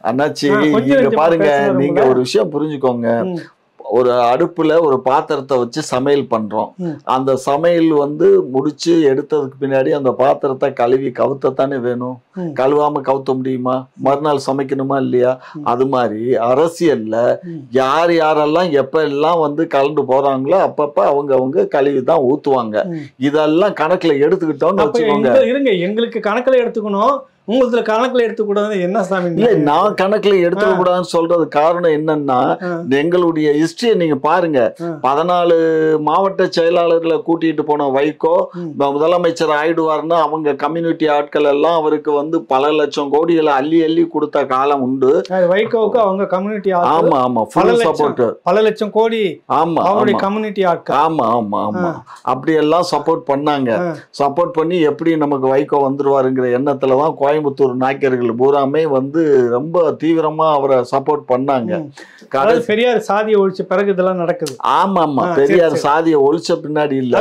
அண்ணாச்சி இங்க பாருங்க, நீங்க ஒரு விஷயம் புரிஞ்சுக்கோங்க. ஒரு அடுப்புல ஒரு பாத்திரத்தை வச்சு சமையல் பண்றோம். அந்த சமையல் வந்து முடிச்சு எடுத்ததுக்கு பின்னாடி அந்த பாத்திரத்தை கழுவி கவுத்தத்தானே வேணும். கழுவாம கவுத்த முடியுமா? மறுநாள் சமைக்கணுமா இல்லையா? அது மாதிரி அரசியல்ல யார் யாரெல்லாம் எப்ப எல்லாம் வந்து கலந்து போறாங்களோ அப்பப்ப அவங்க கழுவி தான் ஊத்துவாங்க. இதெல்லாம் கணக்குல எடுத்துக்கிட்டோம்னு வச்சுக்கோங்க. இருங்க, எங்களுக்கு கணக்குல எடுத்துக்கணும், உங்களுக்கு கணக்குல எடுத்துக்கூடாது. என்ன சாமி? இல்ல, நான் கணக்குல எடுத்துக்க கூடாதுன்னு சொல்றது காரணம் என்னன்னா, எங்களுடைய ஹிஸ்டரியை நீங்க பாருங்க. 14 மாவட்ட செயலாளர்களை கூட்டிட்டு போன வைகோ முதலமைச்சர் ஆயிடுவார்னு அவங்க கம்யூனிட்டி ஆட்கள் எல்லாம் அவருக்கு வந்து பல லட்சம் கோடிகளை அள்ளி அள்ளி கொடுத்த காலம் உண்டு. வைகோவுக்கு அவங்க கம்யூனிட்டி ஆமா ஆமா ஃபுல் சப்போர்ட், பல லட்சம் கோடி. ஆமா அவருடைய கம்யூனிட்டி ஆட்கள் ஆமா ஆமா ஆமா அப்படி எல்லாம் சப்போர்ட் பண்ணாங்க. சப்போர்ட் பண்ணி எப்படி நமக்கு வைகோ வந்துருவாருங்கிற எண்ணத்துலதான் கோயம்புத்தூர் நாயக்கர்கள் பூராமே வந்து ரொம்ப தீவிரமா அவரை சப்போர்ட் பண்ணாங்க. பெரியார் சாதியை ஒழிச்ச பிறகு இதெல்லாம் நடக்குது. ஆமா ஆமா பெரியார் சாதியை ஒழிச்ச பின்னாடி இல்ல,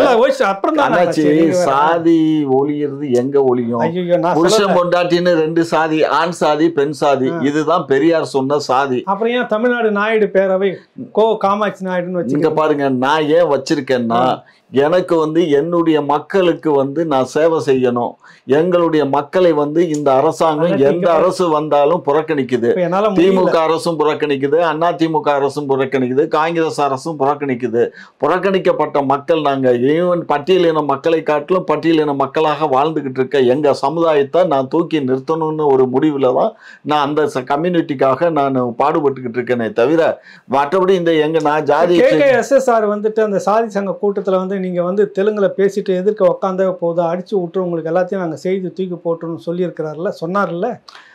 சாதி ஒழியிறது எங்க ஒழியும்? புருஷன் பொண்டாட்டின்னு 2 சாதி, ஆண் சாதி பெண் சாதி, இதுதான் பெரியார் சொன்ன சாதி. அப்புறம் ஏன் தமிழ்நாடு நாயுடு பேரவை காமாட்சி நாயுடுன்னு வச்சு இங்க பாருங்க, நான் ஏன் வச்சிருக்கேன்னா எனக்கு வந்து என்னுடைய மக்களுக்கு வந்து நான் சேவை செய்யணும். எங்களுடைய மக்களை வந்து இந்த அரசாங்கம் எந்த அரசு வந்தாலும் புறக்கணிக்குது. திமுக அரசும் புறக்கணிக்குது, அண்ணா திமுக அரசும் புறக்கணிக்குது, காங்கிரஸ் அரசும் புறக்கணிக்குது. புறக்கணிக்கப்பட்ட மக்கள் நாங்க. ஈவன் பட்டியலின மக்களை காட்டிலும் பட்டியலின மக்களாக வாழ்ந்துகிட்டு இருக்க எங்க சமுதாயத்தை நான் தூக்கி நிறுத்தணும்னு ஒரு முடிவுல தான் நான் அந்த கம்யூனிட்டிக்காக நான் பாடுபட்டுக்கிட்டு இருக்கேனே தவிர மற்றபடி இந்த நான் ஜாதி எஸ்எஸ்ஆர் வந்துட்டு அந்த சாதி சங்க கூட்டத்துல வந்து நீங்க வந்து தெலுங்குல பேசிட்டு எதிர்க்க உட்காந்த போது அடிச்சு விட்டு உங்களுக்கு எல்லாத்தையும் நாங்க செய்து தூக்கி போட்டுன்னு சொல்லி இருக்கிறாருல, சொன்னார்ல.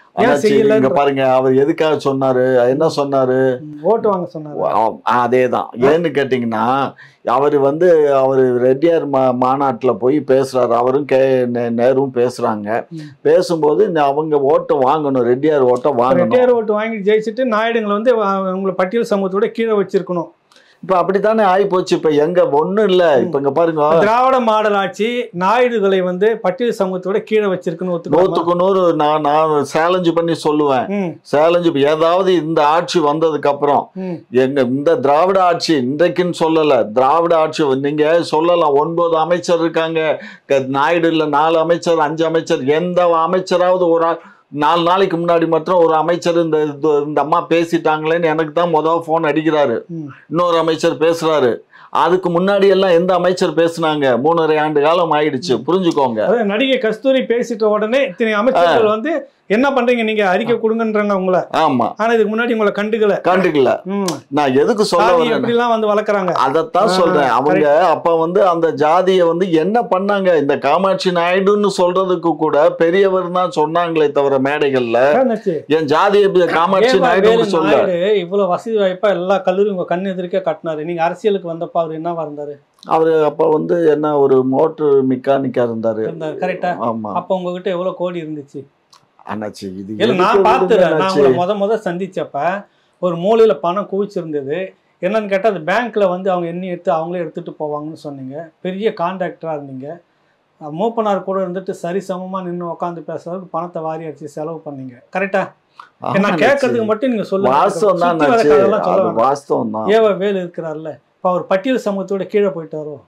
பாருங்க, அவர் எதுக்காக சொன்னாரு, என்ன சொன்னாரு? ஓட்டு வாங்க சொன்னாரு. அதேதான். ஏன்னு கேட்டீங்கன்னா அவரு வந்து அவரு ரெட்டியார் மாநாட்டுல போய் பேசுறாரு. அவரும் நேரும் பேசுறாங்க. பேசும்போது அவங்க ஓட்டை வாங்கணும், ரெட்டியார் ஓட்டை வாங்கணும். ரெட்டியார் ஓட்டு வாங்கி ஜெயிச்சுட்டு நாயுடுங்களை வந்து உங்களை பட்டியல் சமூகத்தோட கீழே வச்சிருக்கணும். இப்ப அப்படித்தானே ஆகி போச்சு. இப்ப எங்க ஒண்ணும் இல்ல. இப்ப இங்க பாருங்க, திராவிட மாடல் ஆட்சி நாயுடுகளை வந்து பட்டியல் சமூகத்தோட கீழே வச்சிருக்கணும். 100க்கு 100 நான் சேலஞ்சு பண்ணி சொல்லுவேன். சேலஞ்சு ஏதாவது இந்த ஆட்சி வந்ததுக்கு அப்புறம் இந்த திராவிட ஆட்சி இன்றைக்குன்னு சொல்லல, திராவிட ஆட்சி நீங்க சொல்லலாம் 9 அமைச்சர் இருக்காங்க. நாயுடு இல்ல 4 அமைச்சர் 5 அமைச்சர், எந்த அமைச்சராவது ஒரு 4 நாளைக்கு முன்னாடி மட்டும் ஒரு அமைச்சர் இந்த அம்மா பேசிட்டாங்களேன்னு எனக்கு தான் முதல் போன் அடிக்கிறாரு. இன்னொரு அமைச்சர் பேசுறாரு. அதுக்கு முன்னாடி எல்லாம் எந்த அமைச்சர் பேசுனாங்க? 3.5 ஆண்டு காலம் ஆயிடுச்சு. புரிஞ்சுக்கோங்க. நடிகை கஸ்தூரி பேசிட்ட உடனே இத்தனை அமைச்சர்கள் வந்து என்ன பண்றீங்க நீங்க, அறிக்கை கொடுங்கன்றாங்க உங்களை. ஆமா, ஆனா இதுக்கு முன்னாடி உங்களை கண்டுக்கல. நான் எதுக்கு சொல்ல எப்படிலாம் வந்து வளர்க்குறாங்க அதத்தான் சொல்றேன். அவங்க அப்ப வந்து அந்த ஜாதியை வந்து என்ன பண்ணாங்க? இந்த காமாட்சி நாயுடுன்னு சொல்றதுக்கு கூட பெரியவர் தான் சொன்னாங்களே தவிர மேடைகள்ல என் ஜாதியை காமாட்சி நாயுடு சொல்ல. இவ்வளவு வசதி வாய்ப்பா எல்லா கல்லூரியும் உங்க கண்ணு எதிர்க்க கட்டினாரு. நீங்க அரசியலுக்கு வந்தப்ப அவர் என்னவா இருந்தாரு? அவரு அப்ப வந்து என்ன ஒரு மோட்டர் மெக்கானிக்கா இருந்தாரு. கரெக்டா? ஆமா. அப்ப உங்ககிட்ட எவ்வளவு கோடி இருந்துச்சு? அண்ணாச்சி இது நான் பார்த்துறேன். நான் முத சந்திச்சப்ப ஒரு மூலையில பணம் குவிச்சிருந்தது. என்னன்னு கேட்டால் அது பேங்க்ல வந்து அவங்க எண்ணி எடுத்து அவங்களே எடுத்துட்டு போவாங்கன்னு சொன்னீங்க. பெரிய கான்ட்ராக்டரா இருந்தீங்க. மூப்பனார் கூட இருந்துட்டு சரி சமமா நின்று உட்காந்து பேசுறதுக்கு பணத்தை வாரி அடிச்சு செலவு பண்ணீங்க. கரெக்டா? நான் கேட்கறதுக்கு மட்டும் நீங்க சொல்லுங்க. வாஸ்தவம் தான். ஏவ வேலு இருக்கிறார்ல, இப்ப அவர் பட்டியல் சமூகத்தோட கீழே போயிட்டாரோ?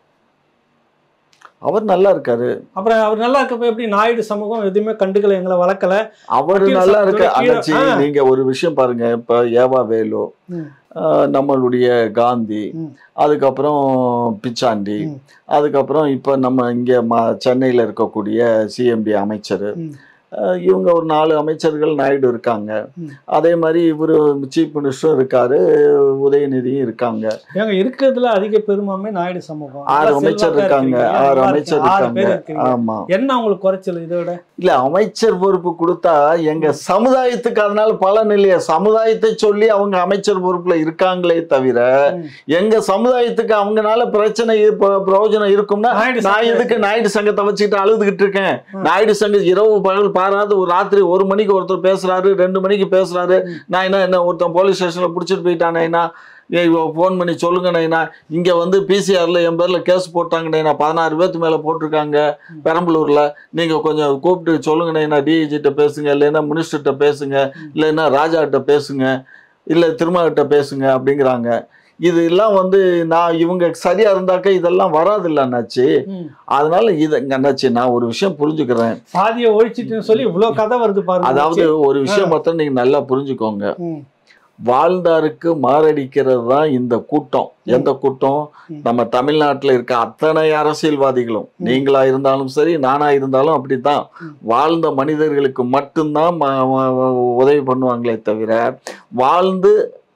அவர் நல்லா இருக்காரு. அப்புறம் அவர் நல்லா இருக்கப்ப எப்படி நாயுடு சமூகம் எதுவுமே கண்டுக்கல, எங்களை வளர்க்கல? அவரு நல்லா இருக்க. நீங்க ஒரு விஷயம் பாருங்க, இப்ப ஏவா வேலு, நம்மளுடைய காந்தி, அதுக்கப்புறம் பிச்சாண்டி, அதுக்கப்புறம் இப்ப நம்ம இங்க சென்னையில இருக்கக்கூடிய சிஎம்டி அமைச்சர், இவங்க ஒரு 4 அமைச்சர்கள் நாயுடு இருக்காங்க. அதே மாதிரி இவரு சீஃப் மினிஸ்டரும் இருக்காரு, உதயநிதியும் இருக்காங்க. இருக்கிறதுல அதிக பெரும்பான்மை நாயுடு சமூகம். 6 அமைச்சர் இருக்காங்க. 6 அமைச்சர் இருக்காங்க. ஆமா. என்ன அவங்களுக்கு குறைச்சல் இதோட? இல்ல, அமைச்சர் பொறுப்பு கொடுத்தா எங்க சமுதாயத்துக்கு அதனால பலன் இல்லையா? சமுதாயத்தை சொல்லி அவங்க அமைச்சர் பொறுப்புல இருக்காங்களே தவிர எங்க சமுதாயத்துக்கு அவங்கனால பிரச்சனை பிரயோஜனம் இருக்கும்னா நான் எதுக்கு நாயுடு சங்கத்தை வச்சுக்கிட்டு அழுதுகிட்டு இருக்கேன்? நாயுடு சங்கம் இரவு பகல் பாராது ஒரு ராத்திரி 1 மணிக்கு ஒருத்தர் பேசுறாரு, 2 மணிக்கு பேசுறாரு. நான் என்ன ஒருத்தன் போலீஸ் ஸ்டேஷன்ல பிடிச்சிட்டு போயிட்டானேண்ணா, ஃபோன் பண்ணி சொல்லுங்கண்ணா, இங்க வந்து பிசிஆர்ல என் பேர்ல கேஸ் போட்டாங்கண்ணா, 16 பேர்த்து மேல போட்டிருக்காங்க பெரம்பலூர்ல, நீங்க கொஞ்சம் கூப்பிட்டு சொல்லுங்கண்ணா, டிஐஜிட்ட பேசுங்க, இல்லைன்னா மினிஸ்டர்கிட்ட பேசுங்க, இல்லைன்னா ராஜா கிட்ட பேசுங்க, இல்ல திருமாகிட்ட பேசுங்க அப்படிங்கிறாங்க. இது எல்லாம் வந்து நான் இவங்க சரியா இருந்தாக்க இதெல்லாம் வராது இல்ல அண்ணாச்சி. அதனால இது அண்ணாச்சி நான் ஒரு விஷயம் புரிஞ்சுக்கிறேன். சாதியை ஒழிச்சிட்டுன்னு சொல்லி இவ்வளவு கதை வருது பாருங்க. அதாவது ஒரு விஷயம் மட்டும் நீங்க நல்லா புரிஞ்சுக்கோங்க. வாழ்ந்தாருக்கு மாரடிக்கிறது தான் இந்த கூட்டம். எந்த கூட்டம்? நம்ம தமிழ்நாட்டில் இருக்க அத்தனை அரசியல்வாதிகளும், நீங்களா இருந்தாலும் சரி, நானா இருந்தாலும் அப்படித்தான். வாழ்ந்த மனிதர்களுக்கு மட்டும்தான் உதவி பண்ணுவாங்களே தவிர, வாழ்ந்து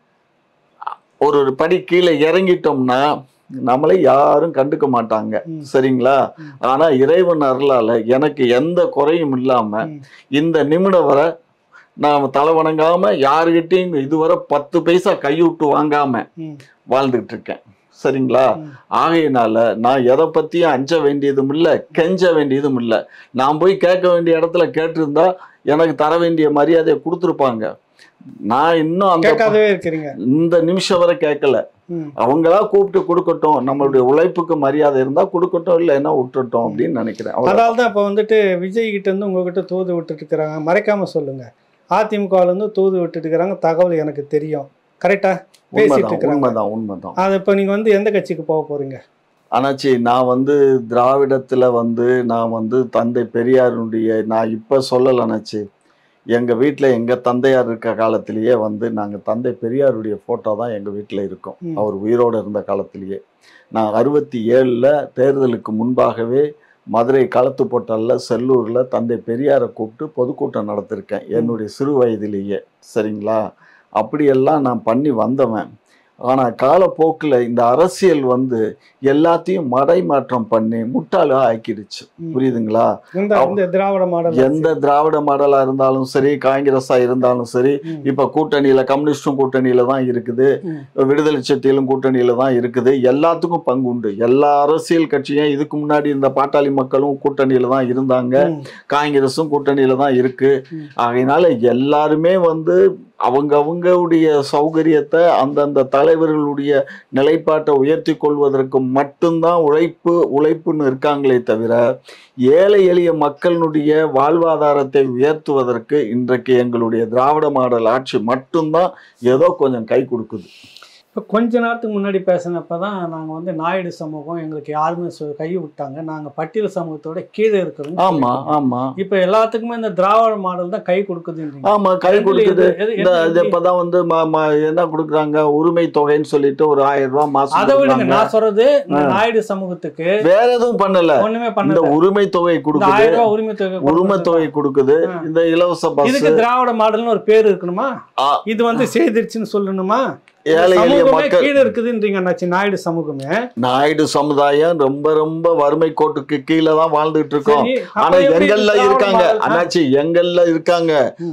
ஒரு படி கீழே இறங்கிட்டோம்னா நம்மளை யாரும் கண்டுக்க மாட்டாங்க. சரிங்களா? ஆனா இறைவன் அருளால எனக்கு எந்த குறையும் இல்லாம இந்த நிமிடம் வரை நான் தலை வணங்காம யாருகிட்டையும் இதுவரை 10 பைசா கைவிட்டு வாங்காம வாழ்ந்துட்டு இருக்கேன். சரிங்களா? ஆகையினால நான் எதை பத்தியும் அஞ்ச வேண்டியதும் இல்லை, கெஞ்ச வேண்டியதும் இல்லை. நான் போய் கேட்க வேண்டிய இடத்துல கேட்டிருந்தா எனக்கு தர வேண்டிய மரியாதையை கொடுத்துருப்பாங்க. நான் இன்னும் அந்த இந்த நிமிஷம் வரை கேட்கல. அவங்களா கூப்பிட்டு கொடுக்கட்டும், நம்மளுடைய உழைப்புக்கு மரியாதை இருந்தா கொடுக்கட்டும், இல்லைன்னா விட்டுட்டோம் அப்படின்னு நினைக்கிறேன். அதனால்தான் இப்ப வந்துட்டு விஜய் கிட்ட இருந்து உங்ககிட்ட தூது விட்டுட்டு இருக்கிறாங்க. மறைக்காம சொல்லுங்க, அதிமுகல இருந்து தூது விட்டுட்டு இருக்கிறாங்க, தகவல் எனக்கு தெரியும். கரெக்டா பேசிட்டு இருக்கிறாங்க. உண்மைதான். அது இப்ப நீங்க வந்து எந்த கட்சிக்கு போக போறீங்க? ஆனாச்சி நான் வந்து திராவிடத்துல வந்து நான் வந்து தந்தை பெரியாருடைய நான் இப்ப சொல்லல அண்ணாச்சி. எங்க வீட்டுல எங்க தந்தையார் இருக்க காலத்திலேயே வந்து நாங்க தந்தை பெரியாருடைய போட்டோ தான் எங்க வீட்டுல இருக்கும். அவர் உயிரோடு இருந்த காலத்திலேயே. நான் 67ல் தேர்தலுக்கு முன்பாகவே மதுரை களத்துப்போட்டல்ல செல்லூர்ல தந்தை பெரியாரை கூப்பிட்டு பொதுக்கூட்டம் நடத்திருக்கேன் என்னுடைய சிறு வயதிலேயே. சரிங்களா? அப்படியெல்லாம் நான் பண்ணி வந்தவன். ஆனா காலப்போக்கில் இந்த அரசியல் வந்து எல்லாத்தையும் மடைமாற்றம் பண்ணி முட்டாளா ஆக்கிடுச்சு. புரியுதுங்களா? எந்த திராவிட மாடலா இருந்தாலும் சரி, காங்கிரஸா இருந்தாலும் சரி, இப்ப கூட்டணியில கம்யூனிஸ்டும் கூட்டணியில தான் இருக்குது, விடுதலை சிறுத்தைகளும் கூட்டணியில தான் இருக்குது. எல்லாத்துக்கும் பங்கு உண்டு. எல்லா அரசியல் கட்சியும் இதுக்கு முன்னாடி இந்த பாட்டாளி மக்களும் கூட்டணியில தான் இருந்தாங்க, காங்கிரஸும் கூட்டணியில தான் இருக்கு. அதனால எல்லாருமே வந்து அவங்களுடைய சௌகரியத்தை அந்தந்த தலைவர்களுடைய நிலைப்பாட்டை உயர்த்தி கொள்வதற்கு மட்டும்தான் உழைப்புன்னு இருக்காங்களே தவிர, ஏழை எளிய மக்களுடைய வாழ்வாதாரத்தை உயர்த்துவதற்கு இன்றைக்கு எங்களுடைய திராவிட மாடல் ஆட்சி மட்டும்தான் ஏதோ கொஞ்சம் கை கொடுக்குது. இப்போ கொஞ்ச நேரத்துக்கு முன்னாடி பேசினப்ப தான் நாங்கள் வந்து நாயுடு சமூகம் எங்களுக்கு யாருமே கை விட்டாங்க, நாங்கள் பட்டியல் சமூகத்தோட கீழே இருக்கிறோம். ஆமா ஆமா. இப்போ எல்லாத்துக்குமே இந்த திராவிட மாடல் தான் கை கொடுக்குது. ஆமா, கை கொடுக்குது. இப்பதான் வந்து என்ன கொடுக்குறாங்க, உரிமை தொகைன்னு சொல்லிட்டு ஒரு 1000 ரூபாய் மாசம். அதை விடுங்க, நான் சொல்றது நாயுடு சமூகத்துக்கு வேற எதுவும் பண்ணல, ஒண்ணுமே பண்ணல. இந்த உரிமை தொகை கொடுக்குது, 1000 ரூபாய் உரிமை தொகை கொடுக்குது. இந்த இலவச பஸ், இதுக்கு திராவிட மாடல்னு ஒரு பேர் இருக்கணுமா? இது வந்து செய்திருச்சுன்னு சொல்லணுமா? ஏழை எளிய மக்கள் கீழே இருக்குதுன்றீங்க நாயுடு சமூகமே. நாயுடு சமுதாயம் ரொம்ப ரொம்ப வறுமை கோட்டுக்கு கீழே தான் வாழ்ந்துட்டு இருக்கோம். ஆனா எங்கள்ல இருக்காங்க அண்ணாச்சி, எங்கள்ல இருக்காங்க.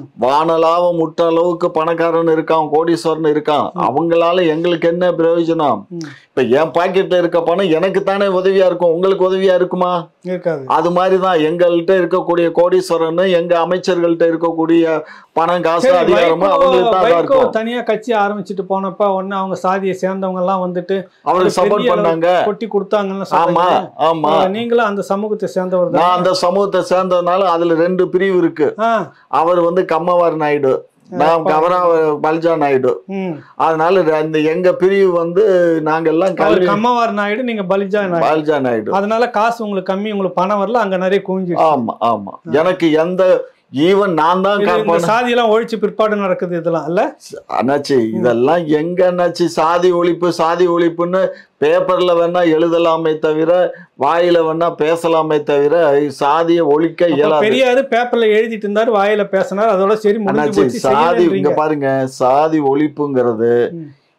வானலாவ முட்ட அளவுக்கு பணக்காரன் இருக்கான், கோடீஸ்வரன் இருக்கான். அவங்களால எங்களுக்கு என்ன பிரயோஜனம்? இப்ப என் பாக்கெட்ல இருக்க பணம் எனக்கு தானே உதவியா இருக்கும், உங்களுக்கு உதவியா இருக்குமா? இருக்காது. அது மாதிரிதான் எங்கள்கிட்ட இருக்கக்கூடிய கோடீஸ்வரன், எங்க அமைச்சர்கள்ட்ட இருக்கக்கூடிய பணம், காசு, அதிகாரமும் அவங்களுக்கு தான் இருக்கும். தனியா கட்சி ஆரம்பிச்சுட்டு போனப்ப ஒண்ணு அவங்க சாதியை சேர்ந்தவங்க எல்லாம் வந்துட்டு அவருக்கு சப்போர்ட் பண்ணாங்க, கொட்டி கொடுத்தாங்கன்னு. ஆமா ஆமா. நீங்களும் அந்த சமூகத்தை சேர்ந்தவர் தான். நான் அந்த சமூகத்தை சேர்ந்ததுனால அதுல 2 பிரிவு இருக்கு. அவர் வந்து கம்மவார் நாயுடு, நான் பல்ஜா நாயுடு. அதனால அந்த எங்க பிரிவு வந்து நாங்க எல்லாம் கம்மவார் நாயுடு, நீங்க பல்ஜா நாயுடு. அதனால காசு உங்களுக்கு கம்மி, உங்களுக்கு பணம் வரல, அங்க நிறைய குவிஞ்சு. ஆமா ஆமா. எனக்கு எந்த ஈவன் நான் தான் சாதியெல்லாம் ஒழிச்சு பிற்பாடு நடக்குது இதெல்லாம் இல்ல அண்ணாச்சி. இதெல்லாம் எங்க அண்ணாச்சி? சாதி ஒழிப்புன்னு பேப்பர்ல வேணா எழுதலாமே தவிர, வாயில வேணா பேசலாமே தவிர, சாதியை ஒழிக்க இயலாது. பெரியாரு பேப்பர்ல எழுதிட்டு இருந்தாரு, வாயில பேசினார், அதோட சரி. சாதி இங்க பாருங்க, சாதி ஒழிப்புங்கிறது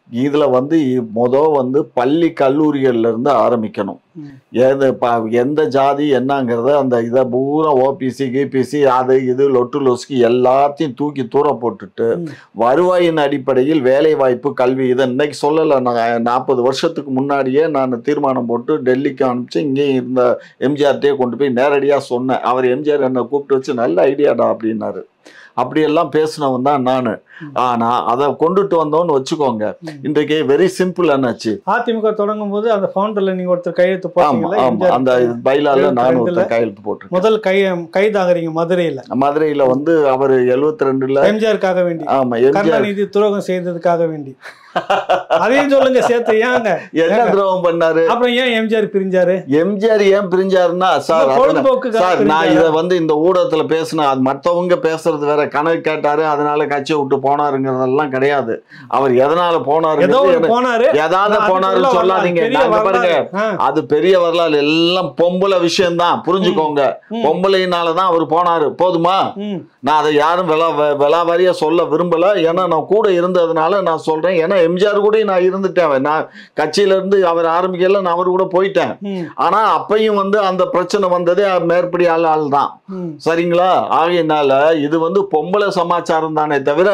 இதுல வந்து பள்ளி கல்லூரிகள்ல இருந்து ஆரம்பிக்கணும். எந்த ஜாதி என்னங்கிறத அந்த இதை பூரா ஓபிசி கிபிசி அது இது லொட்டு லொசுக்கு எல்லாத்தையும் தூக்கி தூர போட்டுட்டு வருவாயின் அடிப்படையில் வேலை வாய்ப்பு கல்வி இதை இன்னைக்கு சொல்லலை. நான் 40 வருஷத்துக்கு முன்னாடியே நான் தீர்மானம் போட்டு டெல்லிக்கு அனுப்பிச்சு இங்கேயும் இருந்த எம்ஜிஆர்கிட்டே கொண்டு போய் நேரடியாக சொன்னேன். அவர் எம்ஜிஆர் என்னை கூப்பிட்டு வச்சு நல்ல ஐடியாடா அப்படின்னாரு. அப்படியெல்லாம் பேசினவன் தான் நான். ஆனா அதை கொண்டுட்டு வந்தோம்னு வச்சுக்கோங்க, இன்றைக்கு வெரி சிம்பிள் என்னாச்சு. அதிமுக தொடங்கும் போது அந்த ஃபவுண்டர்ல நீங்க ஒருத்தர் கையெழுத்து போட்டீங்க, அந்த பைலால நானும் ஒருத்தர் கையெழுத்து போட்டு முதல் கைதாகிறீங்க மதுரையில வந்து அவர் 72ல எம்ஜிஆருக்காக வேண்டி, ஆமா கருணாநிதி துரோகம் செய்ததுக்காக வேண்டி. அதையும் சொல்லுங்க சேர்த்து. ஏங்க என்ன துரோகம் பண்ணாரு? அப்புறம் ஏன் எம்ஜிஆர் பிரிஞ்சாரு? எம்ஜிஆர் ஏன் பிரிஞ்சாருன்னா சார் நான் இதை வந்து இந்த ஊடகத்துல பேசினேன். அது மற்றவங்க பேசுறது வேற. கணக்கு கேட்டாரு அதனால கட்சியை விட்டு போனாருங்கிறதெல்லாம் கிடையாது. அவர் எதனால போனாரு ஏதாவது போனாரு சொல்லாதீங்க. நாங்க பாருங்க, அது பெரிய வரலாறு எல்லாம் பொம்பளை விஷயம்தான், புரிஞ்சுக்கோங்க. பொம்பளையினாலதான் அவர் போனாரு, போதுமா? நான் அதை யாரும் விலாவாரியா சொல்ல விரும்பல. ஏன்னா நான் கூட இருந்ததுனால நான் சொல்றேன். ஏன்னா எம்ஜிஆர் கூட நான் இருந்துட்டேன். நான் கட்சியில இருந்து அவர் ஆரம்பிக்கல, நான் அவர் கூட போயிட்டேன். ஆனா அப்பையும் வந்து அந்த பிரச்சனை வந்ததே மேற்படி ஆள் தான். சரிங்களா? ஆகையினால இது வந்து பொம்பளை சமாச்சாரம் தானே தவிர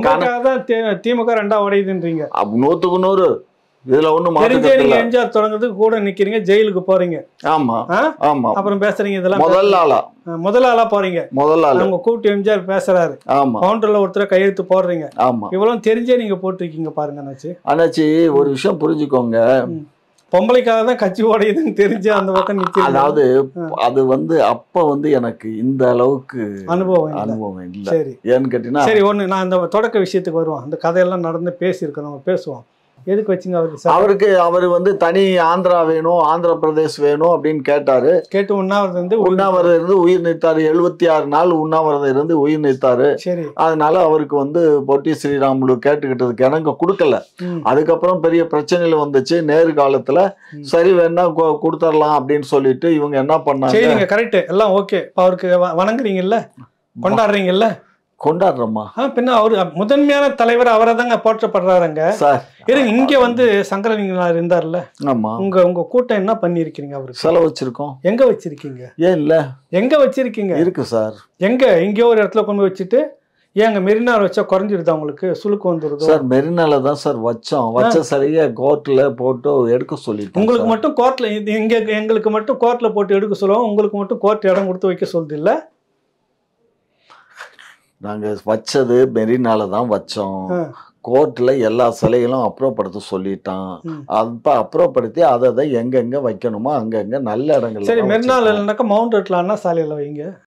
திமுக 2ஆ உடையுதுன்றீங்க. 100க்கு 100 இதுல ஒண்ணு எம்ஜிஆர் தொடங்குறதுக்கு கூட நிக்கிறீங்க, ஜெயிலுக்கு போறீங்க. ஆமா ஆமா. அப்புறம் பேசுறீங்க இதெல்லாம் முதல் ஆளா போறீங்க. உங்க கூப்பிட்டு எம்ஜிஆர் பேசுறாரு, கவுண்டர்ல ஒருத்தர் கையெழுத்து போடுறீங்க. ஆமா, இவ்வளவு தெரிஞ்சே நீங்க போட்டிருக்கீங்க பாருங்க. அண்ணாச்சி ஒரு விஷயம் புரிஞ்சுக்கோங்க, பொம்பளைக்காக தான் கட்சி உடையுதுன்னு தெரிஞ்சு அந்த பக்கம் நிக்க. அதாவது அது வந்து அப்ப வந்து எனக்கு இந்த அளவுக்கு அனுபவம் இல்ல. சரி, ஏன்னு கேட்டீங்கன்னா சரி ஒண்ணு நான் அந்த தொடக்க விஷயத்துக்கு வருவோம். அந்த கதையெல்லாம் நடந்து பேசியிருக்கோம், நம்ம பேசுவோம். எதுக்கு வச்சுங்க அவருக்கு? அவர் வந்து தனி ஆந்திரா வேணும், ஆந்திர பிரதேஷ் வேணும் அப்படின்னு கேட்டாரு. கேட்டு உண்ணாவிரதம் இருந்து உயிர் நீத்தாரு. 76 நாள் உண்ணாவிரதம் இருந்து உயிர் நீத்தாரு. சரி, அதனால அவருக்கு வந்து பொட்டி ஸ்ரீராமுலு கேட்டுக்கிட்டதுக்கு எனக்கு கொடுக்கல. அதுக்கப்புறம் பெரிய பிரச்சனைகள் வந்துச்சு. நேரு காலத்துல சரி வேணா கொடுத்துடலாம் அப்படின்னு சொல்லிட்டு இவங்க என்ன பண்ணாங்க? கரெக்ட், எல்லாம் ஓகே. அவருக்கு வணங்குறீங்கல்ல, கொண்டாடுறீங்கல்ல? கொண்டாடுறோமா? பின்ன அவரு முதன்மையான தலைவர் அவரை தாங்க போற்றப்படுறாருங்க. இங்க வந்து சங்கரலிங்கனார் இருந்தார்ல, உங்க கூட்டம் என்ன பண்ணிருக்கீங்க? அவருக்கு செலவு வச்சிருக்கோம். எங்க வச்சிருக்கீங்க? ஏன் இல்ல, எங்க வச்சிருக்கீங்க? இருக்கு சார். எங்கேயோ ஒரு இடத்துல கொண்டு வச்சுட்டு ஏங்க மெரினால வச்சா குறைஞ்சிருதா உங்களுக்கு? சுழுக்கு வந்துருது சார். மெரினால தான் சார் வச்ச சரியா கோர்ட்ல போட்டு எடுக்க சொல்லிட்டு. உங்களுக்கு மட்டும் கோர்ட்ல, எங்களுக்கு மட்டும் கோர்ட்ல போட்டு எடுக்க சொல்லுவோம், உங்களுக்கு மட்டும் கோர்ட் இடம் கொடுத்து வைக்க சொல்லுது இல்ல? நாங்க வச்சது மெரினால தான் வச்சோம். கோர்ட்ல எல்லா சிலைகளும் அப்புறப்படுத்த சொல்லிட்டான். அப்ப அப்புறப்படுத்தி அதை எங்கெங்க வைக்கணுமோ அங்கங்க நல்ல இடங்கள். சரி, மெரினால இல்லைனாக்கா மவுண்ட் ரோட்ல அண்ணா சாலையில வைங்க.